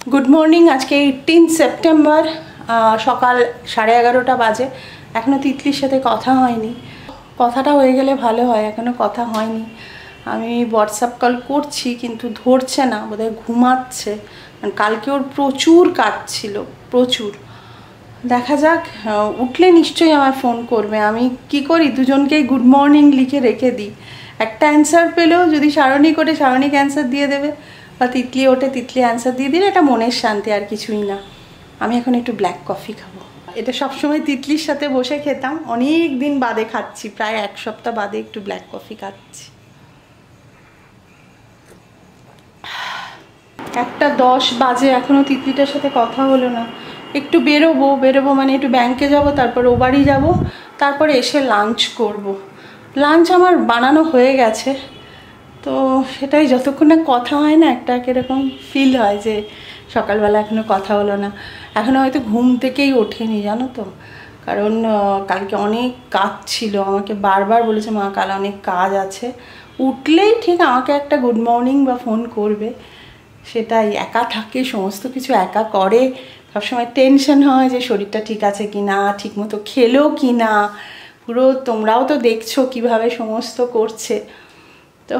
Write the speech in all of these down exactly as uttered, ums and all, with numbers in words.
Good morning. आज के eighteen September सकाल साढ़े एगारोटा बाजे। एखोनो तितलिर साथे कथा हयनि, कथाटा हये गेले भालो हय। एखोनो कथा हयनि। आमी व्हाट्सঅ্যাপ कल करछि किन्तु धरछे ना, बोधहय घुमाচ্ছে। कालके ओर प्रचुर काज छिलो, प्रचुर। देखा जाक, उठले निश्चयई आमाय फोन करबे। आमी कि करी, दुजोनकेई गुड मर्निंग लिखे रेखे दिई। एकटा অ্যানসার পেলেও যদি সারণী করে সারণীকে অ্যানসার দিয়ে দেবে, বা তিতলি ওঠে তিতলি অ্যানসার দিয়ে দিলে এটা মনের শান্তি, আর কিছুই না। আমি এখন একটু ব্ল্যাক কফি খাবো। এটা সবসময় তিতলির সাথে বসে খেতাম, অনেক দিন বাদে খাচ্ছি, প্রায় এক সপ্তাহ বাদে একটু ব্ল্যাক কফি খাচ্ছি। একটা দশ বাজে, এখনো তিতলিটার সাথে কথা হলো না। একটু বেরোবো, বেরোবো মানে একটু ব্যাংকে যাব, তারপর ও বাড়ি যাবো, তারপরে এসে লাঞ্চ করব। লাঞ্চ আমার বানানো হয়ে গেছে, তো সেটাই যতক্ষণ না কথা হয় না একটা কীরকম ফিল হয় যে সকালবেলা এখনও কথা হলো না। এখনও হয়তো ঘুম থেকেই ওঠেনি, জানো তো, কারণ কালকে অনেক কাজ ছিল। আমাকে বারবার বলেছে মা কাল অনেক কাজ আছে। উঠলেই ঠিক আমাকে একটা গুড মর্নিং বা ফোন করবে, সেটাই। একা থাকে, সমস্ত কিছু একা করে, সবসময় টেনশন হয় যে শরীরটা ঠিক আছে কি না, ঠিকমতো খেলো কি না। পুরো তোমরাও তো দেখছো কিভাবে সমস্ত করছে, তো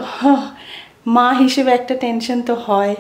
মা হিসেবে একটা টেনশন তো হয়।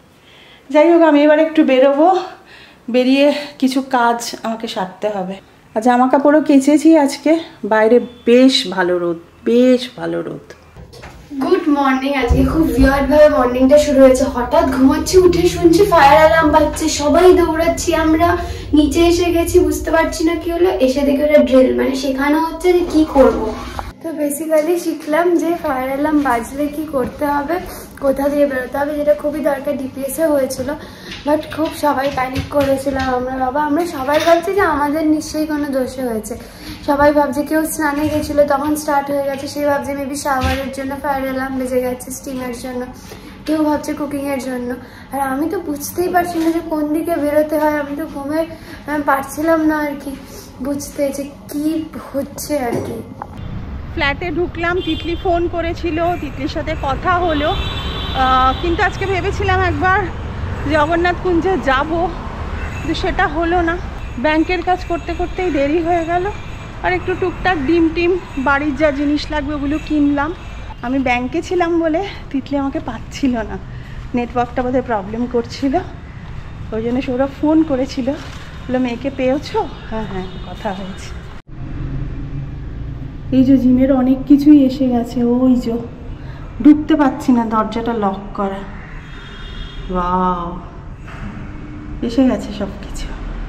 যাই হোক, আমি এবার একটু বেরোবো, বেরিয়ে কিছু কাজ আমাকে সারতে হবে। আর জামা কাপড়ও কেচেছি আজকে। বাইরে বেশ ভালো রোদ, বেশ ভালো রোদ। Good morning. আজকে খুব উইয়ার্ড ভাবে মর্নিংটা শুরু হয়েছে। হঠাৎ ঘুমাচ্ছি, উঠে শুনছি ফায়ার অ্যালার্ম বাজছে, সবাই দৌড়াচ্ছি। আমরা নিচে এসে গেছি, বুঝতে পারছি না কি হলো। এসে দেখে ওটা ড্রিল, মানে শেখানো হচ্ছে যে কি করব। তো বেসিক্যালি শিখলাম যে ফায়ার অ্যালার্ম বাজলে কি করতে হবে, কোথা দিয়ে বেরোতে হবে, যেটা খুবই দরকার। ডিপিএসে হয়েছিল, বাট খুব সবাই প্যানিক করেছিলাম আমরা। বাবা আমরা সবাই ভাবছি যে আমাদের নিশ্চয়ই কোনো দোষে হয়েছে। সবাই ভাবছে কেউ স্নানে গেছিলো, তখন স্টার্ট হয়ে গেছে, সে ভাবছে মেবি শাওয়ারের জন্য ফায়ার অ্যালার্ম বেজে গেছে, স্টিমের জন্য, কেউ ভাবছে কুকিংয়ের জন্য। আর আমি তো বুঝতেই পারছি না যে কোন দিকে বেরোতে হয়। আমি তো ঘুমে পারছিলাম না আর কি বুঝতে যে কি হচ্ছে আর কি। ফ্ল্যাটে ঢুকলাম, তিতলি ফোন করেছিল, তিতলির সাথে কথা হলো, কিন্তু আজকে ভেবেছিলাম একবার জগন্নাথ কুঞ্জে যাব, কিন্তু সেটা হলো না। ব্যাংকের কাজ করতে করতেই দেরি হয়ে গেল। আর একটু টুকটাক ডিম টিম বাড়ির যা জিনিস লাগবে ওগুলো কিনলাম। আমি ব্যাংকে ছিলাম বলে তিতলি আমাকে পাচ্ছিল না, নেটওয়ার্কটা বোধহয় প্রবলেম করছিল, ওই জন্য সৌরভ ফোন করেছিল, বললো মেয়েকে পেয়েছো? হ্যাঁ হ্যাঁ কথা হয়েছে। এই যে জিমের অনেক কিছুই এসে গেছে, ওই যে ঢুকতে পারছি না, দরজাটা লক করা। ওয়াও, এসে গেছে সব কিছু।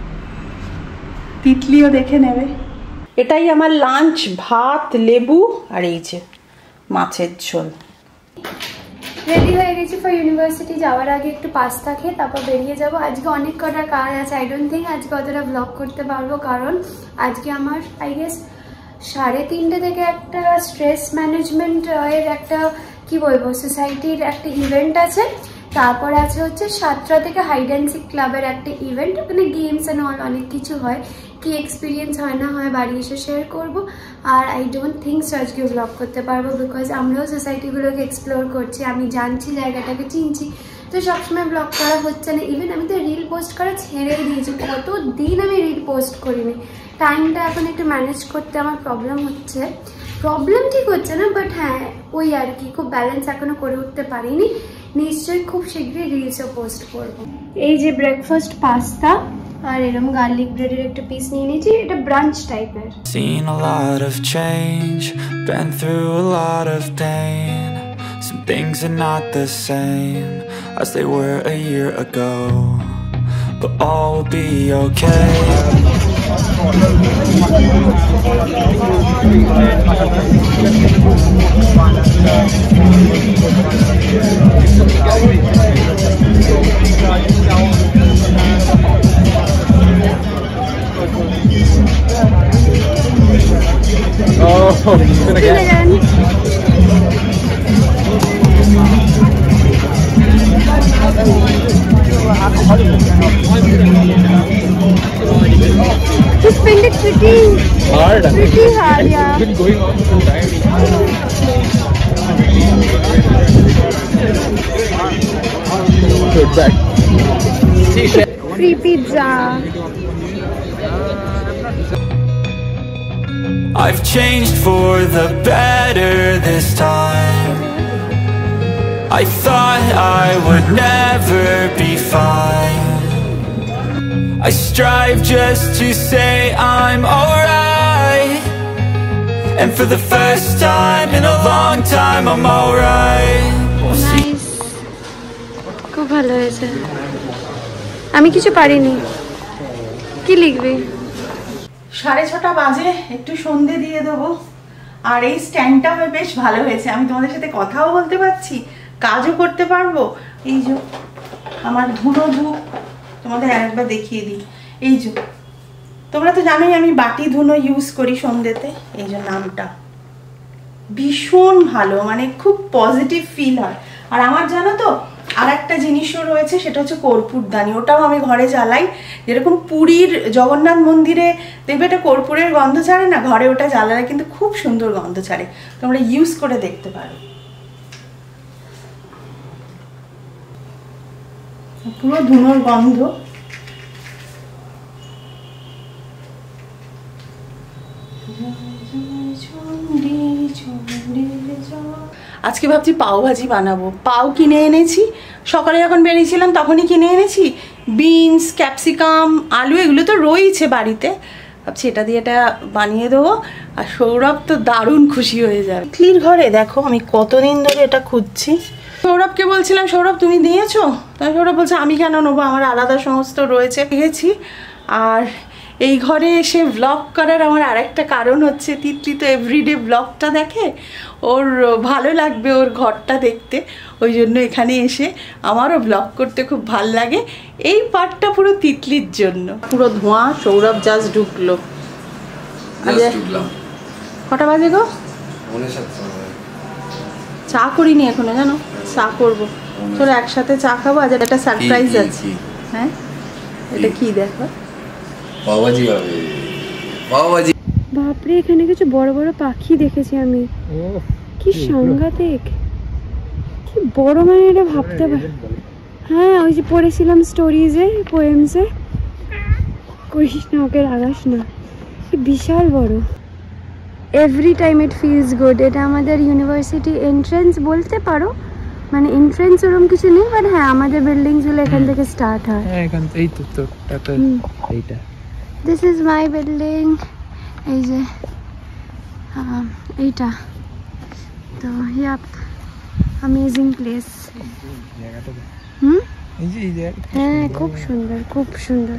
তিতলিও দেখে নেবে। এটাই আমার লাঞ্চ, ভাত, লেবু আর এই যে মাছের ঝোল। রেডি হয়ে গেছি ফর ইউনিভার্সিটি। যাওয়ার আগে একটু পাস্তা খেয়ে তারপর বেরিয়ে যাব। আজকে অনেক কটা কাজ আছে। আই ডোন্ট থিঙ্ক আজকে অতটা ব্লগ করতে পারবো, কারণ আজকে আমার আই গেস সাড়ে তিনটে থেকে একটা স্ট্রেস ম্যানেজমেন্ট এর একটা কি বলবো সোসাইটির একটা ইভেন্ট আছে। তারপর আছে হচ্ছে সাতটা থেকে হাইড অ্যান্ড সিক ক্লাবের একটা ইভেন্ট, ওখানে গেমস অ্যান্ড অল অনেক কিছু হয়। কি এক্সপিরিয়েন্স হয় না হয় বাড়ি এসে শেয়ার করবো। আর আই ডোন্ট থিঙ্ক সো আজকে ব্লগ করতে পারবো, বিকজ আমরাও সোসাইটিগুলোকে এক্সপ্লোর করছি, আমি জানছি, জায়গাটাকে চিনছি, তো সবসময় ব্লগ করা হচ্ছে না। ইভেন আমি তো রিল পোস্ট করা ছেড়েই দিয়েছি, কত দিন আমি রিল পোস্ট করিনি। টাইমটা এখন একটু ম্যানেজ করতে আমার প্রবলেম হচ্ছে। প্রবলেম ঠিক হচ্ছে না, বাট হ্যাঁ ওই আর কি, খুব ব্যালেন্স এখনো করে উঠতে পারিনি। নিশ্চয়ই খুব শীঘ্রই রিলসও পোস্ট করবো। এই যে ব্রেকফাস্ট পাস্তা আর এরকম গার্লিক ব্রেডের একটা পিস নিয়ে নিয়েছি, এটা ব্রাঞ্চ টাইপের। Seen a lot of change, been through a lot of pain. Some things are not the same as they were a year ago, but all will be okay. Oh, gonna get. To spend it pretty hard. Pretty hard, yeah. It's been going on for some time. Good back. Free pizza. I've changed for the better this time. I thought I would never be fine. I strive just to say I'm alright, and for the first time in a long time I'm alright. We'll see. Nice. খুব ভালো হয়েছে। আমি কিছু পারিনি। কি লিখবি? সাড়ে ছটা বাজে, একটু সন্ধে দিয়ে দেবো। আর এই স্ট্যান্ডটা বেশ ভালো হয়েছে, আমি তোমাদের সাথে কথাও বলতে পারছি, কাজও করতে পারবো। এই যে আমার ধুনো ধূপ তোমাদের একবার দেখিয়ে দিই। এই যে তোমরা তো জানোই আমি বাটি ধুনো ইউজ করি সন্ধ্যেতে। এই যে নামটা ভীষণ ভালো, মানে খুব পজিটিভ ফিল হয়। আর আমার জানো তো আর একটা জিনিসও রয়েছে, সেটা হচ্ছে কর্পূরদানি। ওটাও আমি ঘরে জ্বালাই। যেরকম পুরীর জগন্নাথ মন্দিরে দেখবে এটা কর্পূরের গন্ধ ছাড়ে না, ঘরে ওটা জ্বালালে কিন্তু খুব সুন্দর গন্ধ ছাড়ে। তোমরা ইউজ করে দেখতে পারো। পুরো ধুনোর গন্ধ। আজকে ভাবছি পাও ভাজি বানাবো। পাও কিনে এনেছি, সকালে যখন বেরিয়েছিলাম তখনই কিনে এনেছি। বিনস, ক্যাপসিকাম, আলু এগুলো তো রয়েছে বাড়িতে। ভাবছি এটা দিয়ে এটা বানিয়ে দেবো। আর সৌরভ তো দারুণ খুশি হয়ে যাবে। ক্লির ঘরে দেখো আমি কতদিন ধরে এটা খুঁজছি। সৌরভকে বলছিলাম সৌরভ তুমি দিয়েছো? তাই সৌরভ বলছে আমি কেন নেবো, আমার আলাদা সমস্ত রয়েছে। পেয়েছি। আর এই ঘরে এসে ব্লগ করার আমার আরেকটা কারণ হচ্ছে তিতলি তো এভরিডে ব্লগটা দেখে, ওর ভালো লাগবে ওর ঘরটা দেখতে, ওই জন্য এখানে এসে আমারও ব্লগ করতে খুব ভাল লাগে। এই পার্টটা পুরো তিতলির জন্য। পুরো ধোঁয়া। সৌরভ জাস্ট ঢুকলো। কটা বাজে গো? চা করিনি এখনো, জানো চা করবো। চলো একসাথে চা খাবো। আজ একটা সারপ্রাইজ আছে। হ্যাঁ এটা কি দেখো? পাওভাজি হবে। পাওভাজি। বাপরে এখানে কিছু বড় বড় পাখি দেখেছি আমি। কি সাংঘাতিক, কি বড়, মানে এটা ভাবতে পার। হ্যাঁ ওই যে পড়েছিলাম স্টোরিজে, পোয়েমসে। করিস না ওকে, রাগাস না। কি বিশাল বড়। Every time it feels good. এটা আমাদের ইউনিভার্সিটি এন্ট্রেন্স বলতে পারো, মানে এন্ট্রেন্স ওরকম কিছু নেই, বাট হ্যাঁ আমাদের বিল্ডিংস গুলো এখান থেকে স্টার্ট হয়। হ্যাঁ এখান এই তো তো এইটা। This is my building. এই যে এইটা তো ইয়াপ অ্যামেজিং প্লেস। হুম হ্যাঁ খুব সুন্দর, খুব সুন্দর।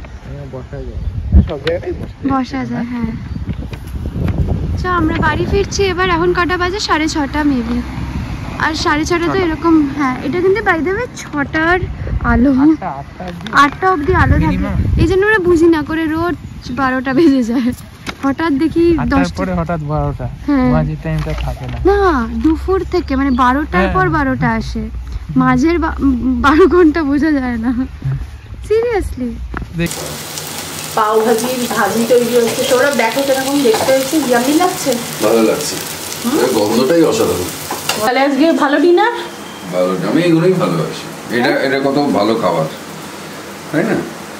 বসা যায়। হ্যাঁ আচ্ছা আমরা বাড়ি ফিরছি এবার। এখন কটা বাজে? সাড়ে ছটা মেবি। আর সাড়ে ছটা তো এরকম। হ্যাঁ এটা কিন্তু বাই দ্য ওয়ে ছটার আলো, আটটা অবধি আলো থাকে। এই জন্য ওরা বুঝি না করে রোজ বারোটা বেজে যায়। হঠাৎ দেখি দশটা, হঠাৎ বারোটা। মাঝের টাইমটা থাকে না। না দুপুর থেকে মানে বারোটার পর বারোটা আসে। মাঝের বারো ঘন্টা বোঝা যায় না সিরিয়াসলি। পাও ভাজির ভাজি তৈরি হচ্ছে। সৌরভ দেখো কিরকম দেখতে হয়েছে, ইয়ামি লাগছে। ভালো লাগছে, গন্ধটাই অসাধারণ। তাহলে আজকে ভালো ডিনার। ভালো, আমি এগুলোই ভালোবাসি। এটা এটা কত ভালো খাবার, তাই না?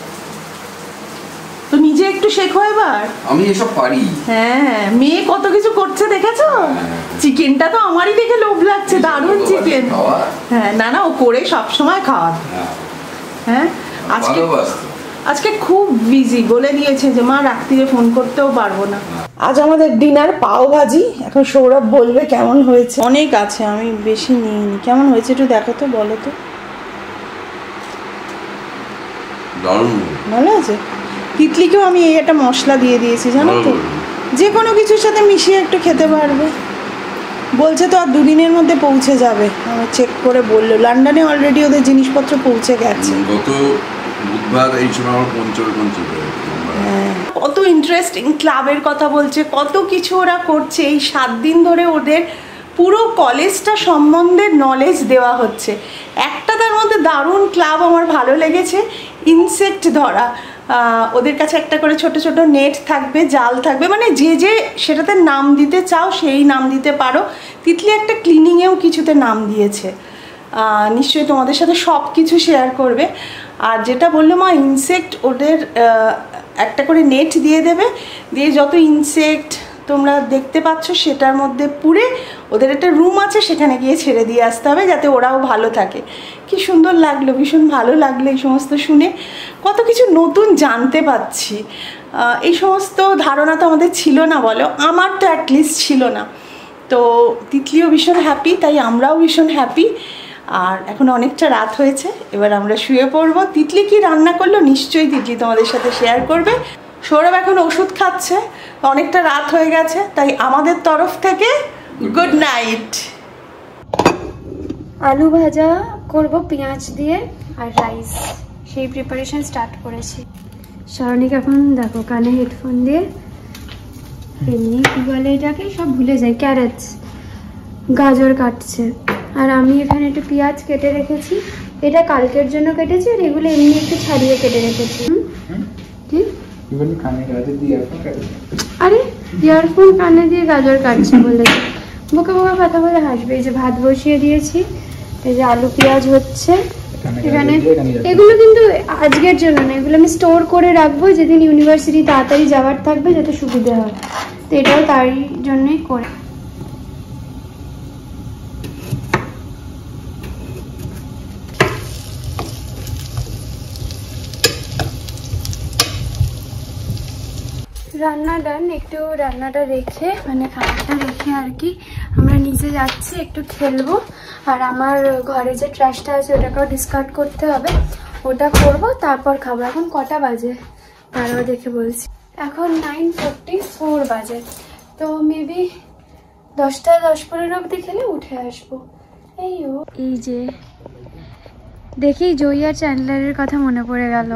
তো নিজে একটু শেখো এবার। আমি এসব পারি। হ্যাঁ মেয়ে কত কিছু করছে দেখেছো? চিকেনটা তো আমারই দেখে লোভ লাগছে, দারুণ চিকেন। হ্যাঁ না না ও করে সব সময় খাওয়া। হ্যাঁ আজকে আজকে খুব বিজি, বলে দিয়েছে যে মা রাত্রিরে ফোন করতেও পারবো না। আজ আমাদের ডিনার পাও ভাজি। এখন সৌরভ বলবে কেমন হয়েছে। অনেক আছে, আমি বেশি নিইনি। কেমন হয়েছে একটু দেখো তো, বলো তো। ভালো আছে। তিতলিকেও আমি এই একটা মশলা দিয়ে দিয়েছি জানো তো, যে কোনো কিছুর সাথে মিশিয়ে একটু খেতে পারবে। বলছে তো আর দুদিনের মধ্যে পৌঁছে যাবে। আমার চেক করে বললো লন্ডনে অলরেডি ওদের জিনিসপত্র পৌঁছে গেছে। গত বুধবার এই সময় আমার পঞ্চর পঞ্চর। কত ইন্টারেস্টিং ক্লাবের কথা বলছে, কত কিছু ওরা করছে। এই সাত দিন ধরে ওদের পুরো কলেজটা সম্বন্ধে নলেজ দেওয়া হচ্ছে। একটা তার মধ্যে দারুণ ক্লাব আমার ভালো লেগেছে, ইনসেক্ট ধরা। ওদের কাছে একটা করে ছোট ছোট নেট থাকবে, জাল থাকবে, মানে যে যে সেটাতে নাম দিতে চাও সেই নাম দিতে পারো। তিতলি একটা ক্লিনিংয়েও কিছুতে নাম দিয়েছে, নিশ্চয়ই তোমাদের সাথে সব কিছু শেয়ার করবে। আর যেটা বললো মা, ইনসেক্ট ওদের একটা করে নেট দিয়ে দেবে, দিয়ে যত ইনসেক্ট তোমরা দেখতে পাচ্ছ সেটার মধ্যে পুরে ওদের একটা রুম আছে, সেখানে গিয়ে ছেড়ে দিয়ে আসতে হবে যাতে ওরাও ভালো থাকে। কি সুন্দর লাগলো, ভীষণ ভালো লাগলো এই সমস্ত শুনে, কত কিছু নতুন জানতে পাচ্ছি। এই সমস্ত ধারণা তো আমাদের ছিল না বলো, আমার তো অ্যাটলিস্ট ছিল না। তো তিতলিও ভীষণ হ্যাপি, তাই আমরাও ভীষণ হ্যাপি। আর এখন অনেকটা রাত হয়েছে, এবার আমরা শুয়ে পড়বো। তিতলি কি রান্না করলো নিশ্চয়ই তিতলি তোমাদের সাথে শেয়ার করবে। সৌরভ এখন ওষুধ খাচ্ছে, অনেকটা রাত হয়ে গেছে, তাই আমাদের তরফ থেকে গুড নাইট। আলু ভাজা করব পেঁয়াজ দিয়ে আর রাইস, সেই প্রিপারেশন স্টার্ট করেছি। শারণিক এখন দেখো কানে হেডফোন দিয়ে এমনি কি বলে এটাকে সব ভুলে যায়, ক্যারেটস গাজর কাটছে। আর আমি এখানে একটু পেঁয়াজ কেটে রেখেছি, এটা কালকের জন্য কেটেছি, আর এগুলো এমনি একটু ছাড়িয়ে কেটে রেখেছি। কি আরে ইয়ারফোন কানে দিয়ে গাজর কাটছে বলেছে, বোকা বোকা কথা বলে হাসবে। এই যে ভাত বসিয়ে দিয়েছি, এই যে আলু পেঁয়াজ হচ্ছে এখানে। এগুলো কিন্তু আজকের জন্য না, এগুলো আমি স্টোর করে রাখবো, যেদিন ইউনিভার্সিটি তাড়াতাড়ি যাওয়ার থাকবে যাতে সুবিধা হয়। তো এটাও তারই জন্যই করে। রান্না ডান, একটু রান্নাটা রেখে মানে খাবারটা রেখে আর কি আমরা নিচে যাচ্ছি, একটু খেলবো। আর আমার ঘরে যে ট্র্যাশটা আছে ওটাকেও ডিসকার্ড করতে হবে, ওটা করব, তারপর খাবো। এখন কটা বাজে তারাও দেখে বলছি, এখন নাইন ফোরটি ফোর বাজে। তো মেবি দশটা দশ পনেরো অবধি খেলে উঠে আসবো। এই ও এই যে দেখি জয়ী আর চ্যান্ডলারের কথা মনে পড়ে গেল।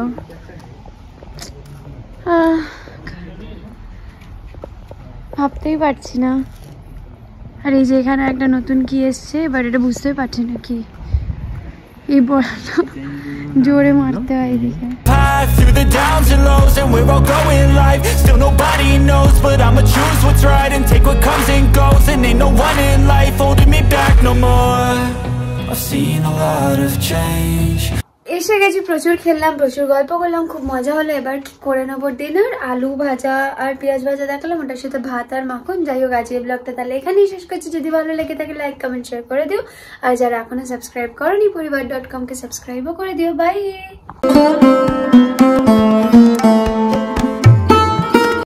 ভাবতেই পারছি না। আর এই যে এখানে একটা নতুন কি এসছে, এবার এটা বুঝতেই পারছি না কি। এই বড়টা জোরে মারতে হয় এদিকে। Through the downs and lows and we're all going live. Still nobody knows, but I'ma choose what's right and take what comes and goes. And ain't no one in life holding me back no more. I've seen a lot of change. এসে গেছি, প্রচুর খেললাম, প্রচুর গল্প করলাম, খুব মজা হলো। এবার করে নেবো ডিনার। আলু ভাজা আর পেঁয়াজ ভাজা দেখালাম, ওটার সাথে ভাত আর মাখন। যাই হোক আজকে ব্লগটা তাহলে এখানেই শেষ করছি। যদি ভালো লেগে থাকে লাইক কমেন্ট শেয়ার করে দিও, আর যারা এখনো সাবস্ক্রাইব করোনি পরিবার ডট কম কে সাবস্ক্রাইবও করে দিও। বাই।